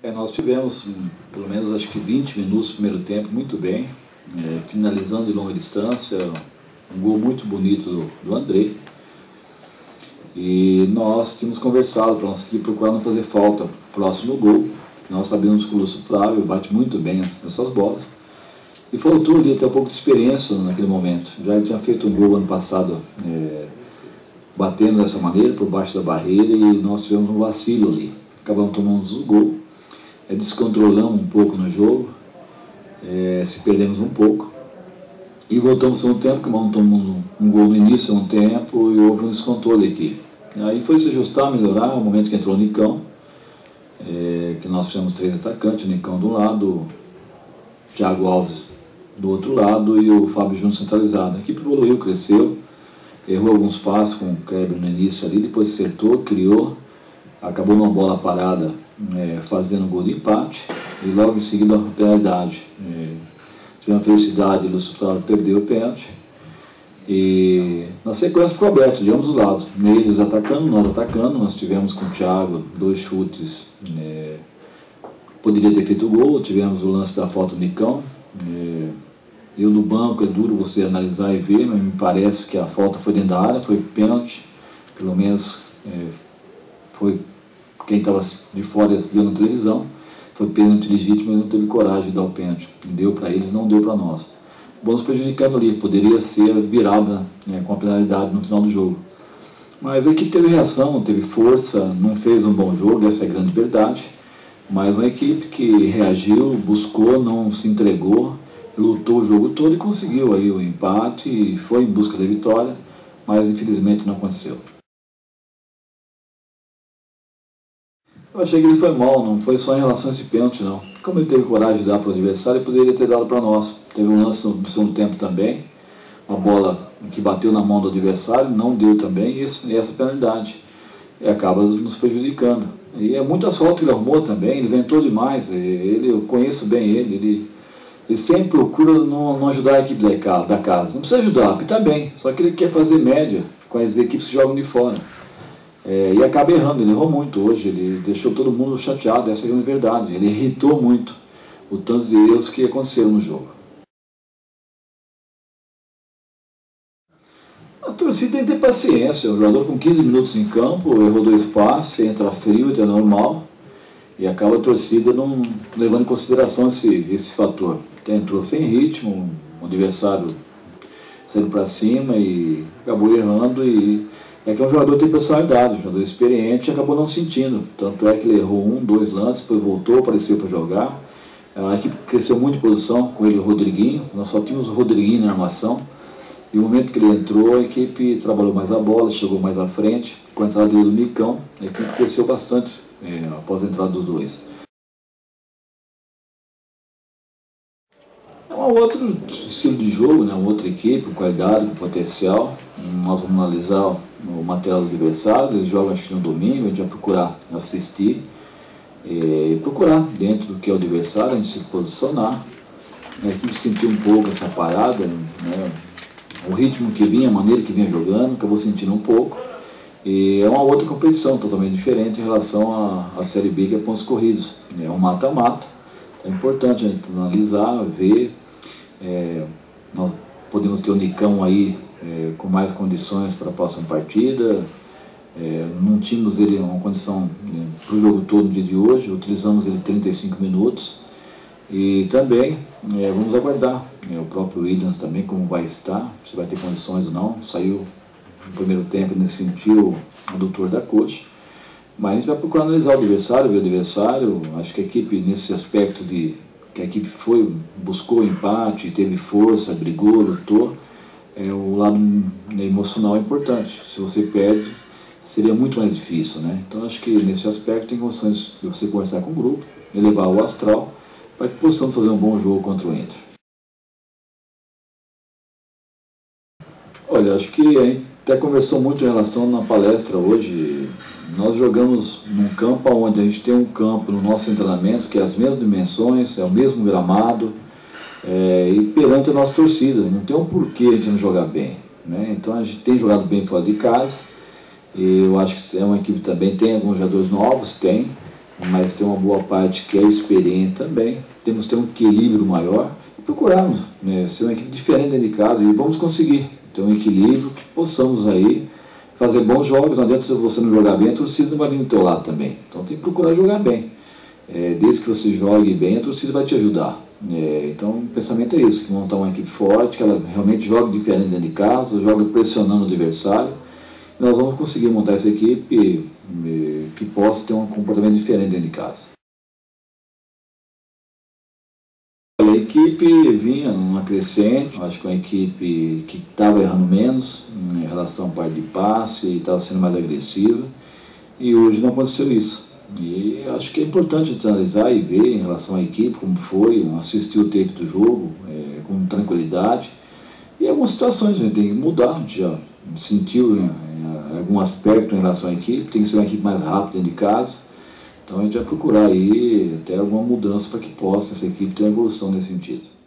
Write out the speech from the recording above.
Nós tivemos pelo menos acho que 20 minutos no primeiro tempo, muito bem, finalizando de longa distância, um gol muito bonito do Andrei. E nós tínhamos conversado para nossa equipe procurar não fazer falta próximo do gol. Nós sabemos que o Lúcio Flávio bate muito bem nessas bolas. E faltou ali até um pouco de experiência naquele momento. Já ele tinha feito um gol ano passado, batendo dessa maneira, por baixo da barreira, e nós tivemos um vacilo ali. Acabamos tomando o gol, descontrolamos um pouco no jogo, se perdemos um pouco. E voltamos no tempo, que tomamos um gol no início de um tempo e houve um descontrole aqui. Aí foi se ajustar, melhorar, o momento que entrou o Nicão, que nós fizemos 3 atacantes, o Nicão de um lado, o Thiago Alves do outro lado e o Fábio Júnior centralizado. A equipe evoluiu, cresceu, errou alguns passos com o Kleber no início ali, depois acertou, criou, acabou numa bola parada, fazendo um gol de empate, e logo em seguida a penalidade. Tivemos a felicidade, o Lúcio Flávio perdeu o pênalti, e na sequência ficou aberto de ambos os lados, eles atacando, nós tivemos com o Thiago 2 chutes, poderia ter feito o gol, tivemos o lance da falta do Nicão. Eu no banco, é duro você analisar e ver, mas me parece que a falta foi dentro da área, foi pênalti, pelo menos foi quem estava de fora vendo na televisão, foi pênalti legítimo e não teve coragem de dar o pênalti. Deu para eles, não deu para nós. Vamos prejudicando ali, poderia ser virada com a penalidade no final do jogo. Mas a equipe teve reação, teve força, não fez um bom jogo, essa é a grande verdade. Mas uma equipe que reagiu, buscou, não se entregou, lutou o jogo todo e conseguiu aí o empate e foi em busca da vitória, mas infelizmente não aconteceu. Eu achei que ele foi mal, não foi só em relação a esse pênalti não. Como ele teve coragem de dar para o adversário, ele poderia ter dado para nós. Teve um lance no segundo tempo também, uma bola que bateu na mão do adversário, não deu também, e essa penalidade. E acaba nos prejudicando. E é muita falta que ele arrumou também, ele inventou demais, eu conheço bem ele sempre procura não ajudar a equipe da casa. Não precisa ajudar, apitar bem, só que ele quer fazer média com as equipes que jogam de fora. E acaba errando, ele errou muito hoje, ele deixou todo mundo chateado, essa é a verdade. Ele irritou muito o tanto de erros que aconteceram no jogo. A torcida tem que ter paciência, o jogador com 15 minutos em campo, errou 2 passes, entra frio, entra normal, e acaba a torcida não levando em consideração esse fator. Entrou sem ritmo, o adversário saindo para cima e acabou errando, e é que um jogador tem personalidade, um jogador experiente, e acabou não sentindo. Tanto é que ele errou 1, 2 lances, depois voltou, apareceu para jogar. A equipe cresceu muito de posição com ele e o Rodriguinho, nós só tínhamos o Rodriguinho na armação. E no momento que ele entrou, a equipe trabalhou mais a bola, chegou mais à frente. Com a entrada do Nicão, a equipe cresceu bastante após a entrada dos dois. É um outro estilo de jogo, uma outra equipe, com qualidade, com potencial. Nós vamos analisar o material do adversário, eles jogam acho que no domingo, a gente vai procurar assistir e procurar dentro do que é o adversário, a gente se posicionar. A equipe sentiu um pouco essa parada, o ritmo que vinha, a maneira que vinha jogando, acabou sentindo um pouco. E é uma outra competição totalmente diferente em relação à Série B, que é pontos corridos. É um mata-mata. É importante a gente analisar, ver. Nós podemos ter o Nicão aí com mais condições para a próxima partida. Não tínhamos ele uma condição para o jogo todo no dia de hoje, utilizamos ele 35 minutos. E também vamos aguardar o próprio Williams também, como vai estar, se vai ter condições ou não. Saiu no primeiro tempo, ele sentiu o adutor da coxa. Mas a gente vai procurar analisar o adversário, ver o adversário. Acho que a equipe, nesse aspecto de que a equipe buscou o empate, teve força, brigou, lutou, o lado emocional é importante. Se você perde, seria muito mais difícil, né? Então acho que nesse aspecto tem condições de você conversar com o grupo, elevar o astral, para que possamos fazer um bom jogo contra o Inter. Olha, acho que a gente até conversou muito em relação na palestra hoje. Nós jogamos num campo onde a gente tem um campo no nosso treinamento que é as mesmas dimensões, é o mesmo gramado, e perante a nossa torcida, não tem um porquê a gente não jogar bem, né? Então a gente tem jogado bem fora de casa, e eu acho que é uma equipe também, tem alguns jogadores novos, mas tem uma boa parte que é experiente também. Temos que ter um equilíbrio maior e procurarmos, né, ser uma equipe diferente dentro de casa, e vamos conseguir ter um equilíbrio que possamos aí fazer bons jogos. Não adianta você não jogar bem, a torcida não vai vir do teu lado também. Então tem que procurar jogar bem. Desde que você jogue bem, a torcida vai te ajudar. Então o pensamento é isso, que montar uma equipe forte, que ela realmente jogue diferente dentro de casa, jogue pressionando o adversário. Nós vamos conseguir montar essa equipe que possa ter um comportamento diferente dentro de casa. A equipe vinha numa crescente, acho que uma equipe que estava errando menos em relação à parte de passe e estava sendo mais agressiva, e hoje não aconteceu isso. E acho que é importante analisar e ver em relação à equipe como foi, assistir o tape do jogo com tranquilidade. E algumas situações a gente tem que mudar, a gente já sentiu em algum aspecto em relação à equipe, tem que ser uma equipe mais rápida dentro de casa. Então a gente vai procurar aí até alguma mudança para que possa essa equipe ter uma evolução nesse sentido.